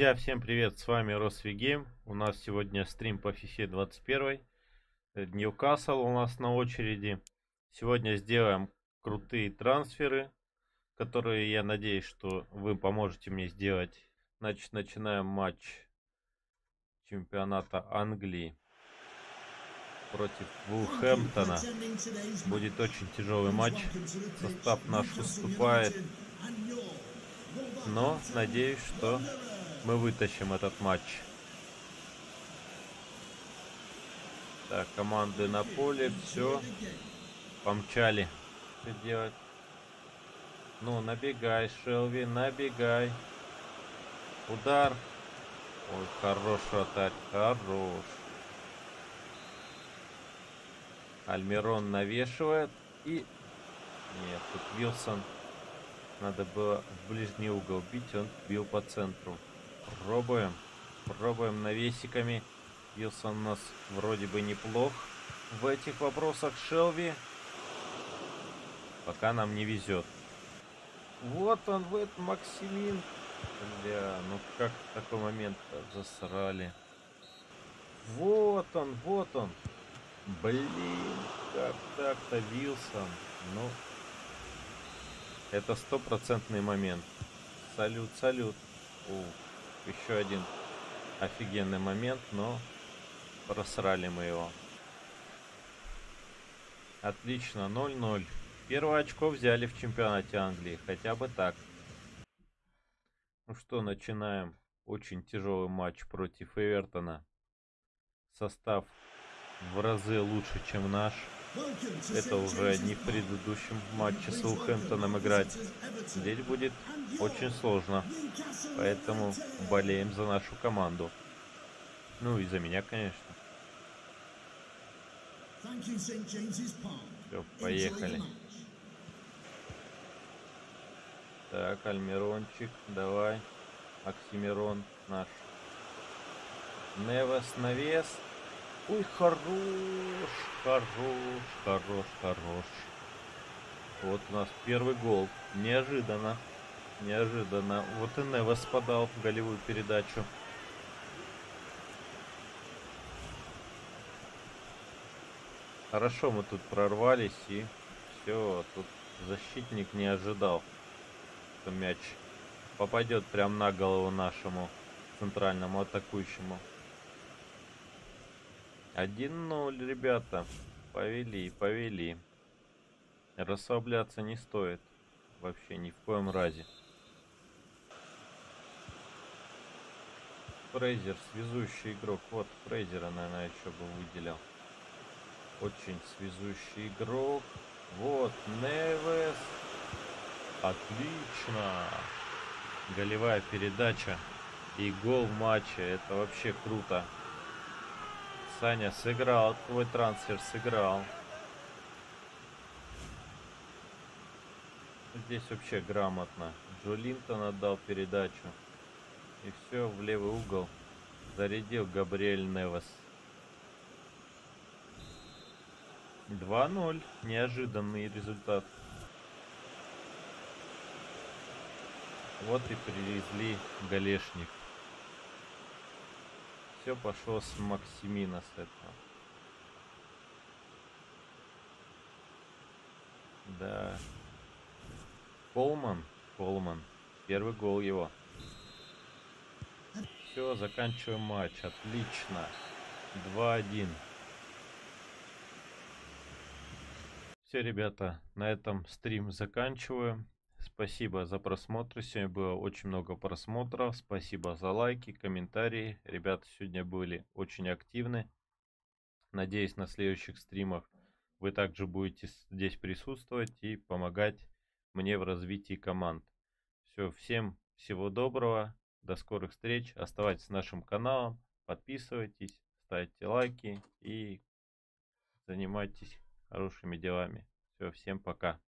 Друзья, всем привет, с вами Росвигейм. У нас сегодня стрим по FIFA 21. Ньюкасл у нас на очереди. Сегодня сделаем крутые трансферы, которые я надеюсь, что вы поможете мне сделать. Значит, начинаем матч чемпионата Англии против Вулверхэмптона. Будет очень тяжелый матч. Состав наш уступает. Но надеюсь, что мы вытащим этот матч. Так, команды на поле, все. Помчали. Что делать? Ну, набегай, Шелви, набегай. Удар. Ой, хорош вратарь, хорош. Альмирон навешивает. И... Нет, тут Вилсон. Надо было в ближний угол бить, он бил по центру. Пробуем. Пробуем навесиками. Вилсон у нас вроде бы неплох в этих вопросах. Шелви. Пока нам не везет. Вот он, в этом Максимин. Бля, ну как в такой момент засрали. Вот он, вот он. Блин, как так-то, Вилсон. Ну, это стопроцентный момент. Салют, салют. Еще один офигенный момент, но просрали мы его. Отлично, 0-0. Первое очко взяли в чемпионате Англии, хотя бы так. Ну что, начинаем. Очень тяжелый матч против Эвертона. Состав в разы лучше, чем наш. Это уже не в предыдущем матче с Вулверхэмптоном играть. Здесь будет очень сложно. Поэтому болеем за нашу команду. Ну и за меня, конечно. Все, поехали. Так, Альмирончик, давай. Оксимирон наш. Невес навес. Ой, хорош, хорош, хорош, хорош. Вот у нас первый гол. Неожиданно. Неожиданно. Вот и Невес подал в голевую передачу. Хорошо мы тут прорвались и все. Тут защитник не ожидал, что мяч попадет прямо на голову нашему центральному атакующему. 1-0, ребята. Повели, повели. Расслабляться не стоит. Вообще ни в коем разе. Фрейзер, связующий игрок. Вот Фрейзера, наверное, еще бы выделил. Очень связующий игрок. Вот, Невес. Отлично. Голевая передача и гол в матче. Это вообще круто. Саня сыграл. Твой трансфер сыграл. Здесь вообще грамотно. Джо Линтон отдал передачу. И все, в левый угол зарядил Габриэль Невес. 2-0. Неожиданный результат. Вот и привезли голешник. Все пошло с Максимина с этого. Да. Колман. Первый гол его. Все, заканчиваем матч. Отлично. 2-1. Все, ребята, на этом стрим заканчиваю. Спасибо за просмотр. Сегодня было очень много просмотров. Спасибо за лайки, комментарии. Ребята сегодня были очень активны. Надеюсь, на следующих стримах вы также будете здесь присутствовать и помогать мне в развитии команд. Все, всем всего доброго. До скорых встреч. Оставайтесь с нашим каналом. Подписывайтесь, ставьте лайки и занимайтесь хорошими делами. Все, всем пока.